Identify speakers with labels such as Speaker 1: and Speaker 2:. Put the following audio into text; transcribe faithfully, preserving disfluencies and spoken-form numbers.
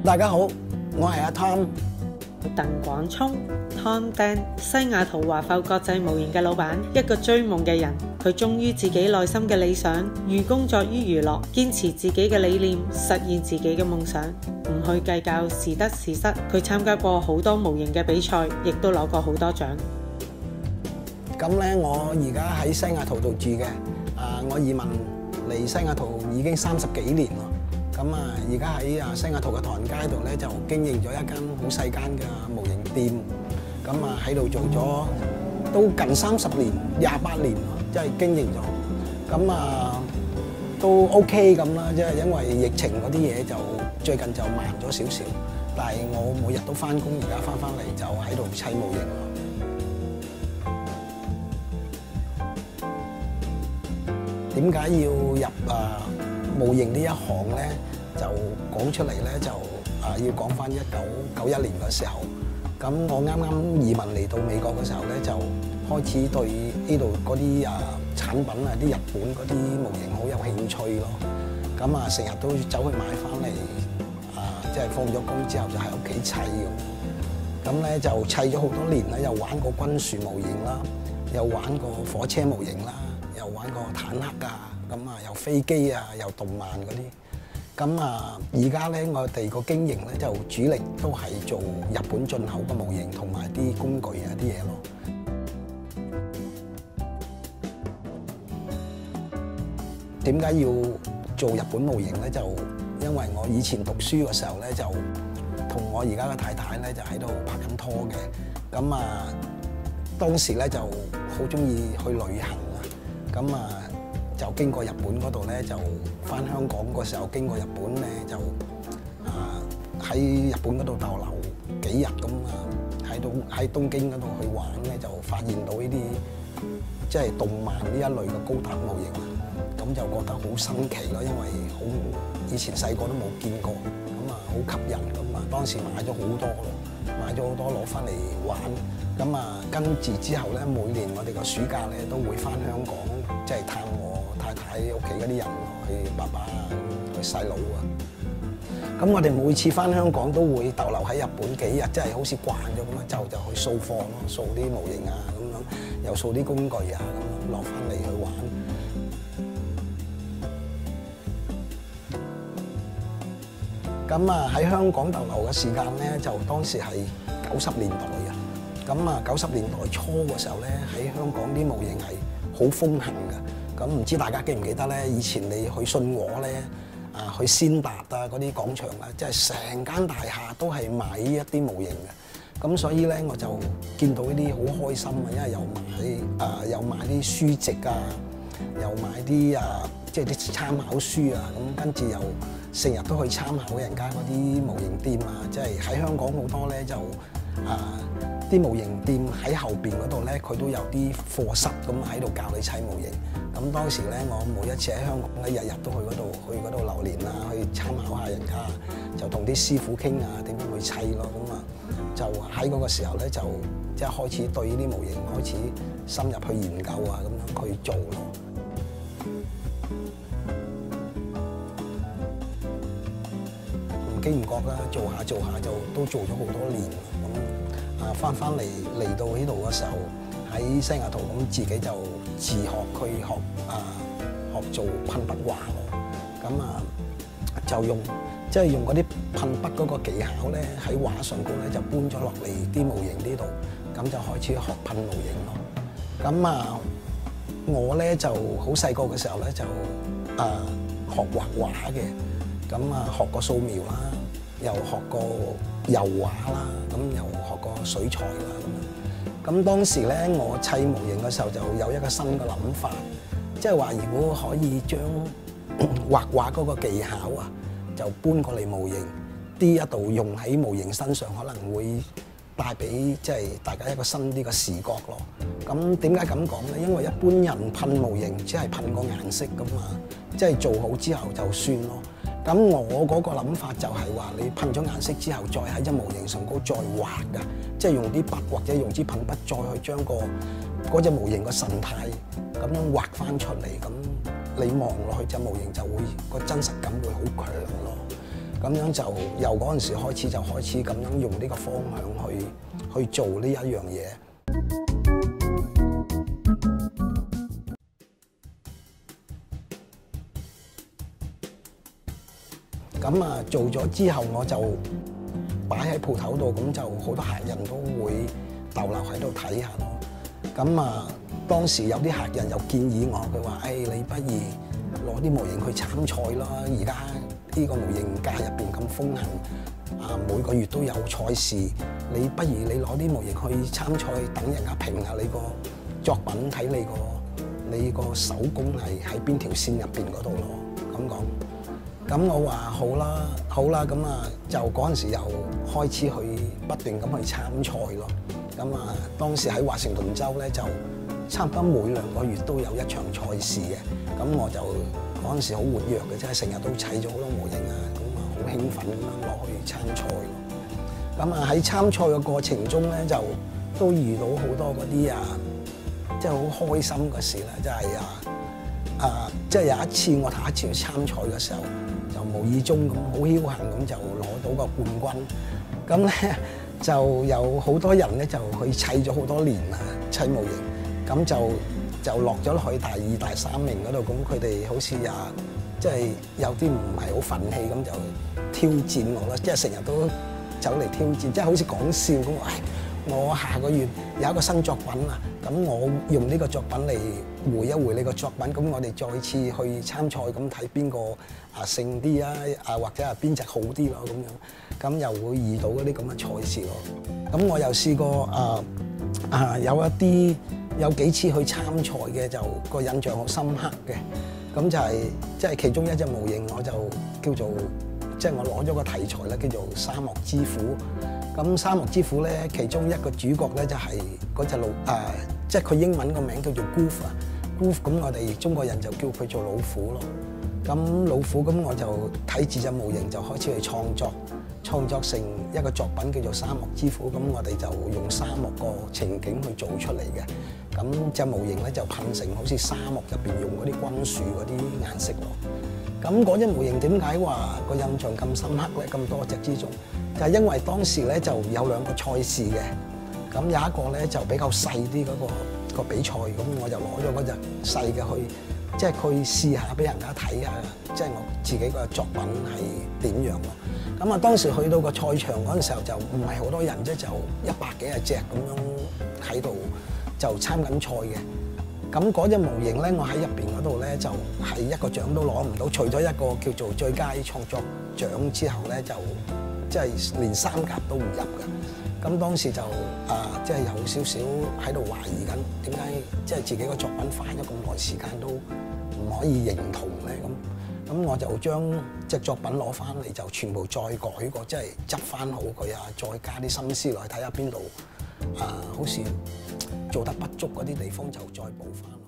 Speaker 1: 大家好，我係阿 Tom。
Speaker 2: 鄧廣聰 Tom Dan， 西雅圖華埠國際模型嘅老闆，一個追夢嘅人。佢忠於自己內心嘅理想，寓工作於娛樂，堅持自己嘅理念，實現自己嘅夢想，唔去計較是得是失。佢參加過好多模型嘅比賽，亦都攞過好多獎。
Speaker 1: 咁咧，我而家喺西雅圖度住嘅，啊，我移民嚟西雅圖已經三十幾年咯。咁啊，而家喺啊西雅圖嘅唐人街度咧，就經營咗一間好細間嘅模型店。咁啊喺度做咗都近三十年，廿八年咯，即係經營咗。咁啊都 OK 咁啦，即係因為疫情嗰啲嘢就最近就慢咗少少。但係我每日都翻工，而家翻翻嚟就喺度砌模型咯。點解要入啊模型呢一行咧？就講出嚟咧，就啊要講翻一九九一年嘅時候，咁我啱啱移民嚟到美國嘅時候咧，就開始對呢度嗰啲啊產品啊啲日本嗰啲模型好有興趣咯。咁啊成日都走去買翻嚟，啊即係放咗工之後就喺屋企砌咁。咁咧就砌咗好多年啦，又玩過軍船模型啦，又玩過火車模型啦，又玩過坦克啊，咁啊又飛機啊，又動漫嗰啲。咁啊，而家咧我哋個經營咧就主力都係做日本進口嘅模型同埋啲工具啊啲嘢咯。點解要做日本模型咧？就因為我以前讀書嘅時候咧，就同我而家嘅太太咧就喺度拍緊拖嘅。咁啊，當時咧就好中意去旅行啊。咁啊〜就經過日本嗰度咧，就返香港嗰時候經過日本咧，就啊喺日本嗰度逗留幾日咁啊，喺到喺東京嗰度去玩咧，就發現到呢啲即係動漫呢一類嘅高達模型啊，咁就覺得好新奇咯，因為好以前細個都冇見過，咁啊好吸引咁啊，當時買咗好多咯，買咗好多攞返嚟玩，咁啊跟住之後咧，每年我哋個暑假咧都會返香港，即係探我太太屋企嗰啲人，去爸爸啊，去細佬啊。咁我哋每次翻香港都會逗留喺日本幾日，即係好似慣咗咁樣，就就去掃貨咯，掃啲模型啊咁樣，又掃啲工具啊咁樣，落翻嚟去玩。咁啊喺香港逗留嘅時間咧，就當時係九十年代嘅。咁啊九十年代初嘅時候咧，喺香港啲模型係好風行嘅。咁唔知大家記唔記得咧？以前你去信和咧，啊去先達啊嗰啲廣場啊，即係成間大廈都係賣一啲模型嘅。咁所以咧，我就見到呢啲好開心啊，因為又買啊又買啲書籍啊，又買啲啊即係啲參考書啊，咁跟住又成日都去參考人家嗰啲模型店啊，即係喺香港好多咧就啊。啲模型店喺後邊嗰度咧，佢都有啲課室咁喺度教你砌模型。咁當時咧，我每一次喺香港咧，日日都去嗰度去嗰度留連啦，去參考下人家，就同啲師傅傾啊，點樣去砌咯。咁啊，就喺嗰個時候咧，就即係開始對呢啲模型開始深入去研究啊，咁樣去做咯。唔經唔覺啦，做下做下就都做咗好多年咁。啊，翻翻嚟嚟到呢度嘅時候，喺西雅圖咁自己就自學去學啊，學做噴筆畫咯。咁啊，就用即係、就是、用嗰啲噴筆嗰個技巧咧，喺畫上高咧就搬咗落嚟啲模型呢度，咁就開始學噴模型咯。咁啊，我咧就好細個嘅時候咧就啊學畫畫嘅，咁啊學過素描啦，又學過油畫啦，咁又學過水彩啦咁樣。咁當時咧，我砌模型嘅時候就有一個新嘅諗法，即係話如果可以將畫畫嗰個技巧啊，就搬過嚟模型，啲一度用喺模型身上，可能會帶俾即係大家一個新啲嘅視覺咯。咁點解咁講咧？因為一般人噴模型只係噴個顏色㗎嘛，即係做好之後就算咯。咁我嗰個諗法就係話，你噴咗顏色之後，再喺隻模型上高再畫㗎，即係用啲筆或者用支噴筆再去將個嗰隻模型個神態咁樣畫翻出嚟，咁你望落去隻模型就會個真實感會好強咯。 咁樣就由嗰陣時開始就開始咁樣用呢個方向去去做呢一樣嘢。咁啊做咗之後，我就擺喺鋪頭度，咁就好多客人都會逗留喺度睇下咯。咁啊，當時有啲客人又建議我，佢話：誒、哎，你不如攞啲模型去參賽啦！而家呢個模型界入邊咁風行，啊每個月都有賽事，你不如你攞啲模型去參賽，等人家評下你個作品，睇你個你個手工係喺邊條線入邊嗰度咯。咁講。咁我話好啦，好啦，咁啊就嗰陣時又開始去不斷咁去參賽咯。咁啊當時喺華盛頓州咧就差唔多每兩個月都有一場賽事嘅。咁我就嗰陣時好活躍嘅，即係成日都砌咗好多模型啊，咁啊好興奮咁樣落去參賽咯。咁啊喺參賽嘅過程中咧就都遇到好多嗰啲啊，即係好開心嘅事啦，即係啊啊即係有一次我第一次去參賽嘅時候。就無意中咁好僥倖咁就攞到個冠軍，咁咧就有好多人咧就去砌咗好多年啊砌模型，咁就就落咗落去第二、第三名嗰度，咁佢哋好似啊即係有啲唔係好憤氣咁就挑戰我啦，即係成日都走嚟挑戰，即係好似講笑咁話。我下個月有一個新作品啊，咁我用呢個作品嚟回一回你個作品，咁我哋再次去參賽，咁睇邊個啊勝啲啊，啊或者係邊隻好啲咯咁樣，咁又會遇到嗰啲咁嘅賽事咯。咁我又試過啊啊有一啲有幾次去參賽嘅，就個印象好深刻嘅，咁就係即係其中一隻模型我就叫做即係、就是、我攞咗個題材咧，叫做沙漠之虎。咁沙漠之虎咧，其中一個主角咧就係嗰隻老誒，即係佢英文個名叫做 Goof 啊 ，Goof 咁我哋中國人就叫佢做老虎咯。咁老虎咁我就睇住隻模型就開始去創作，創作成一個作品叫做沙漠之虎。咁我哋就用沙漠個情景去做出嚟嘅。咁隻模型咧就噴成好似沙漠入邊用嗰啲軍樹嗰啲顏色咯。咁嗰隻模型點解話個印象咁深刻咧？咁多隻之中，就係因為當時咧就有兩個賽事嘅，咁有一個咧就比較細啲嗰個個比賽，咁我就攞咗嗰隻細嘅去，即係去試下俾人家睇下，即係我自己個作品係點樣咯。咁啊當時去到個賽場嗰陣時候就唔係好多人啫，就一百幾廿隻咁樣喺度就參緊賽嘅。咁嗰隻模型咧，我喺入邊嗰度咧就係一個獎都攞唔到，除咗一個叫做最佳創作獎之後咧，就即係連三甲都唔入嘅。咁當時就啊，即係有少少喺度懷疑緊，點解即係自己個作品花咗咁耐時間都唔可以認同咧？咁咁我就將隻作品攞翻嚟，就全部再改過，即係執翻好佢啊，再加啲心思落去睇下邊度啊，好似做得不足嗰啲地方就再補翻。